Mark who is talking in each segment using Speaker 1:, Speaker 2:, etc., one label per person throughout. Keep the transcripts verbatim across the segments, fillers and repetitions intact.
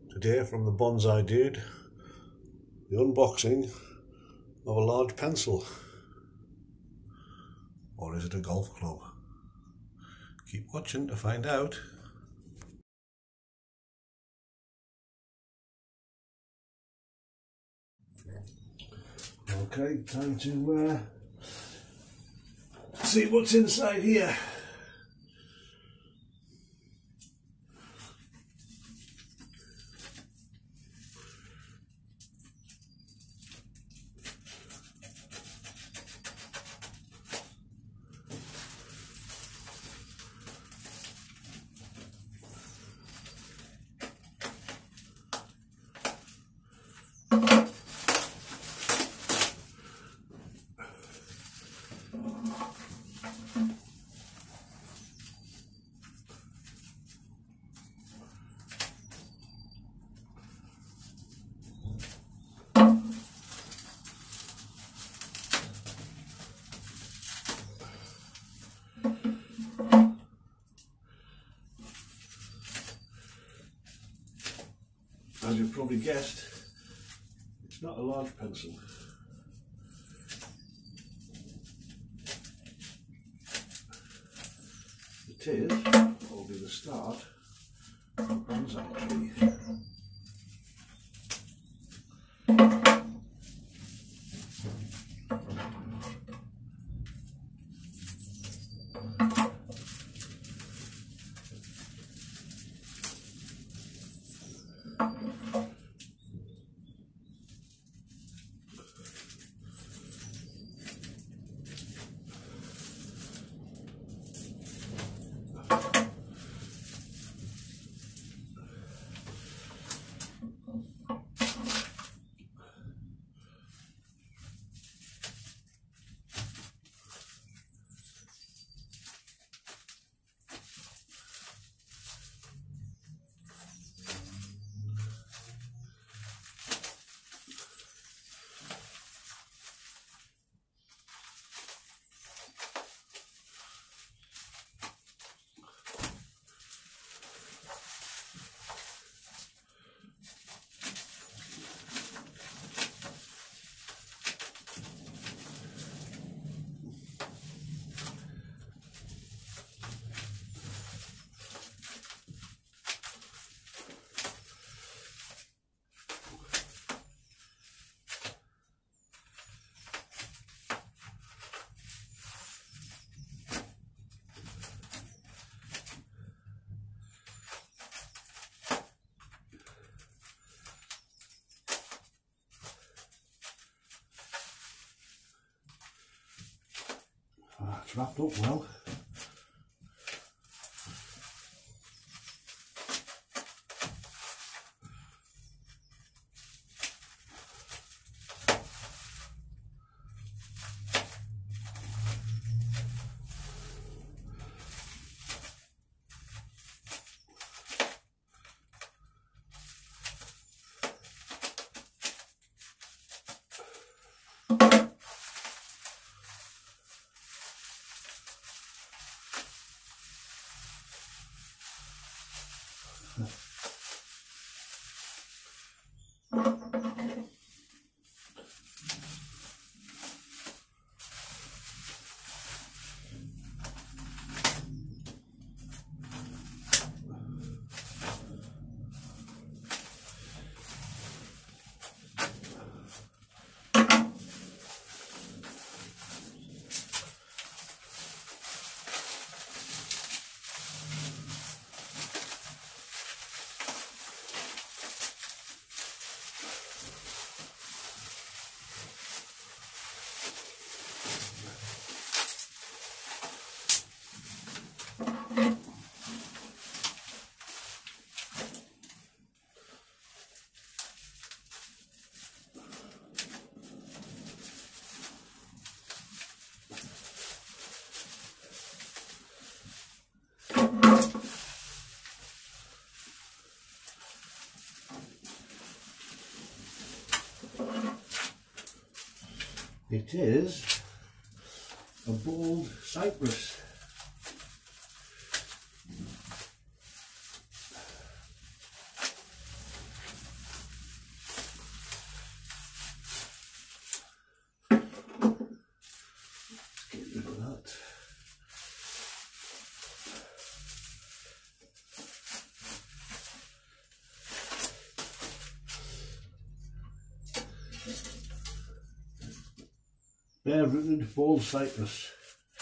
Speaker 1: Today from the Bonsai Dude, the unboxing of a large pencil. Or is it a golf club? Keep watching to find out. Okay, time to uh, see what's inside here. As you've probably guessed, it's not a large pencil. It is probably the start of a bonsai tree. Ah, it's wrapped up well. It is a bald cypress. bare-rooted bald cypress.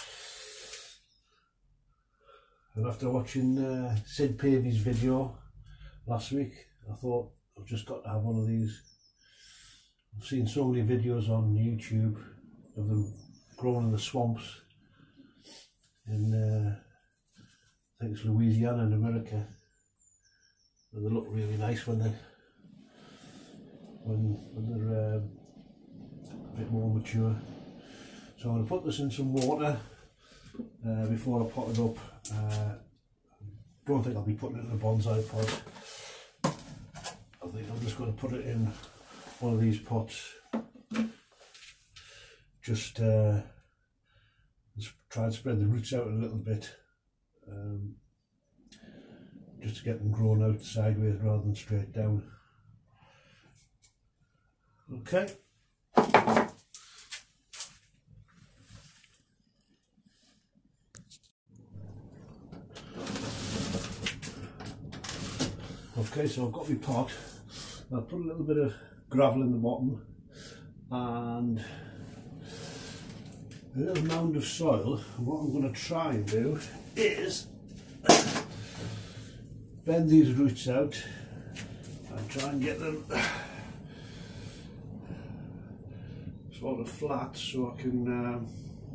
Speaker 1: And after watching uh, Sid Pavy's video last week, I thought I've just got to have one of these. I've seen so many videos on YouTube of them growing in the swamps in uh, I think it's Louisiana in America, and they look really nice when they when when they're um, a bit more mature. So I'm going to put this in some water uh, before I pot it up. Uh, don't think I'll be putting it in a bonsai pot. I think I'm just going to put it in one of these pots. Just, uh, just try and spread the roots out a little bit, um, just to get them grown out sideways rather than straight down. Okay. Okay, so I've got my pot. I'll put a little bit of gravel in the bottom and a little mound of soil. And what I'm going to try and do is bend these roots out and try and get them sort of flat so I can um,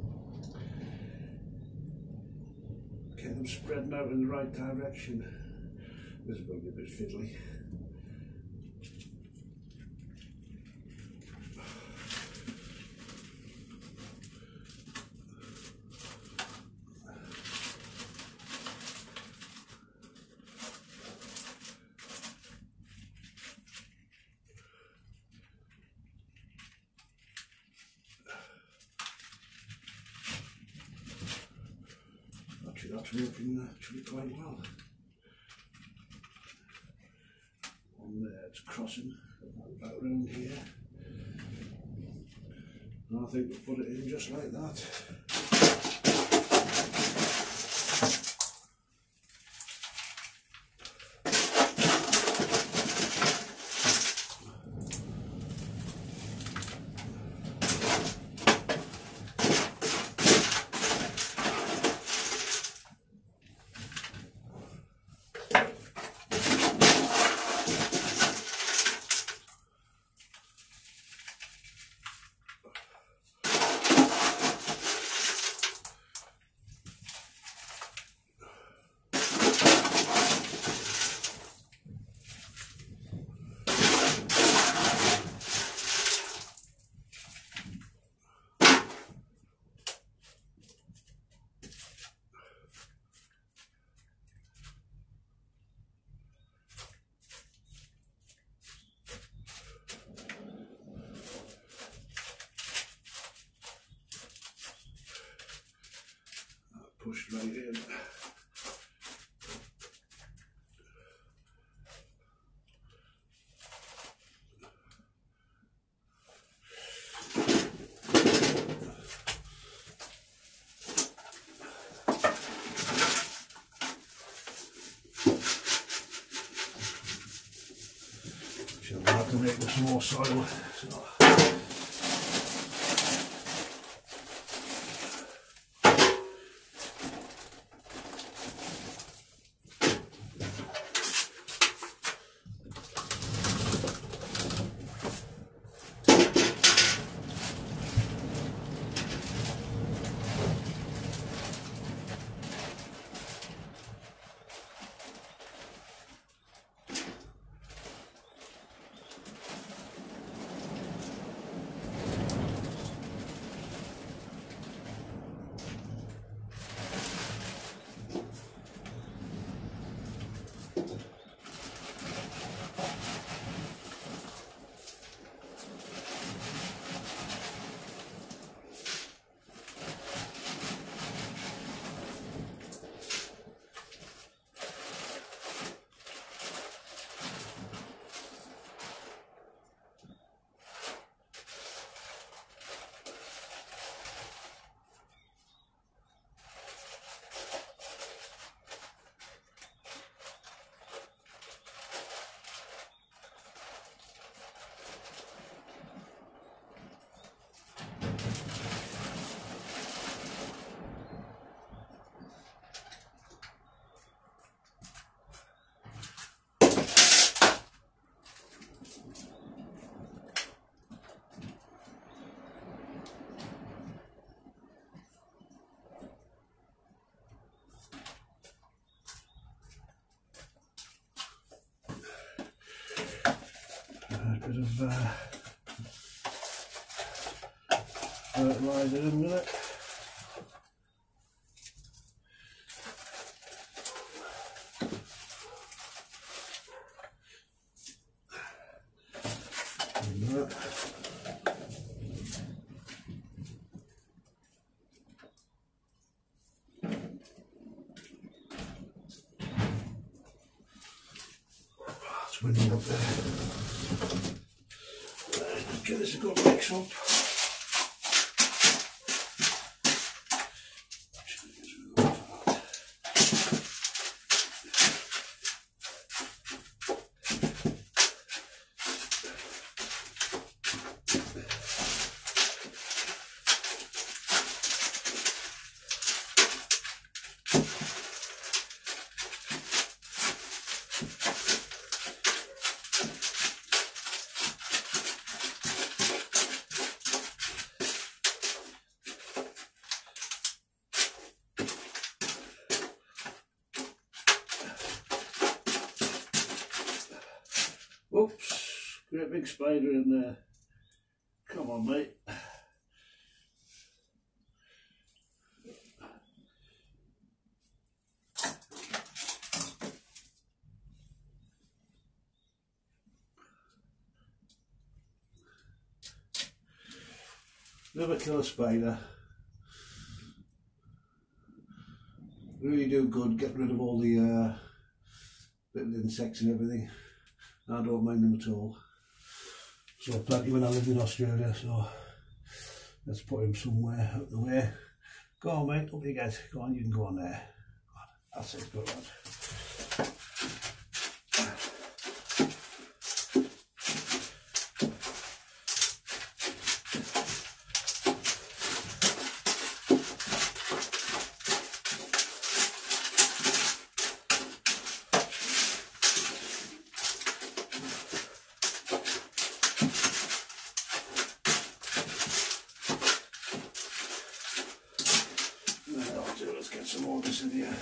Speaker 1: get them spreading out in the right direction. This is going to be a bit fiddly. Actually, that's working actually quite well. There, it's crossing about around here, and I think we'll put it in just like that. Push right in. She'll have to make this more soil. So. bit of uh, fertiliser in with it. And that. It's windy up there. Right, let's give this a good mix up. Oops, great big spider in there. Come on, mate. Never kill a spider. Really do good, get rid of all the uh, little insects and everything. I don't mind them at all. So plenty when I lived in Australia, so let's put him somewhere out the way. Go on, mate, up you get. Go on, you can go on there. That's it, good lad. Let's get some more of this in here.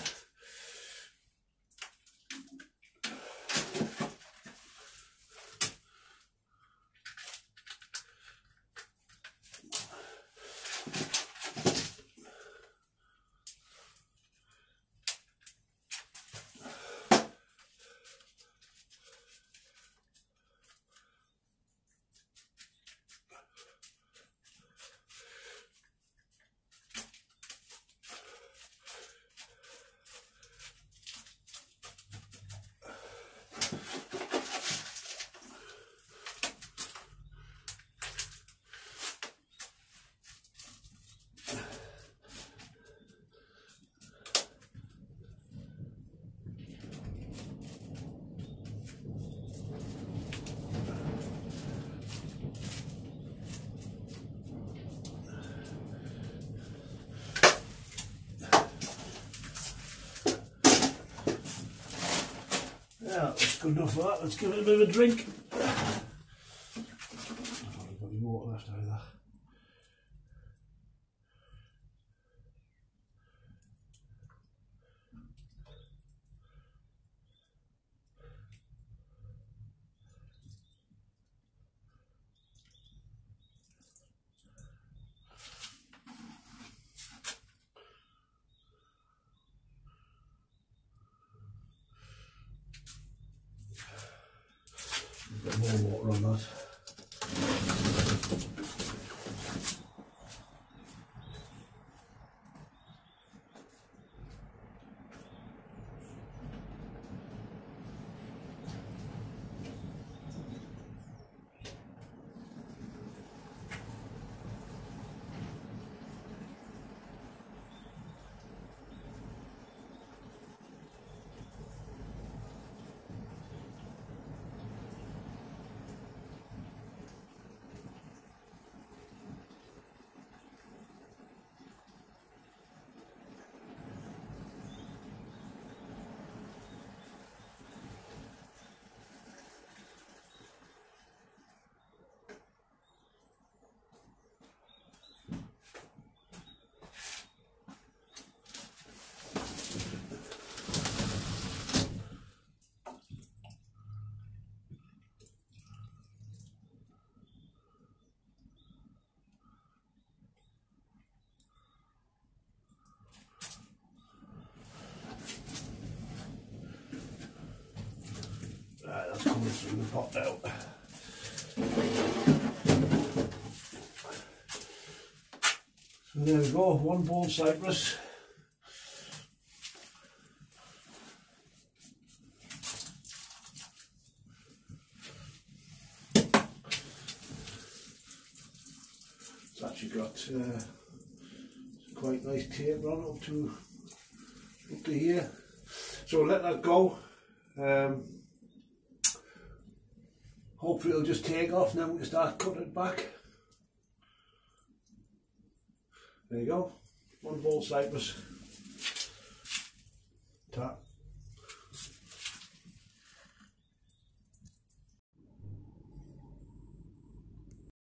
Speaker 1: Yeah, that's good enough for that. Let's give it a bit of a drink. I don't think I've got any water left either. A bit more water on that. this in the pot now. So there we go, one bone cypress. It's actually got uh, quite nice taper on up to up to here. So let that go. Um, hopefully it'll just take off and then we can start cutting it back. There you go, one bone cypress. Tap.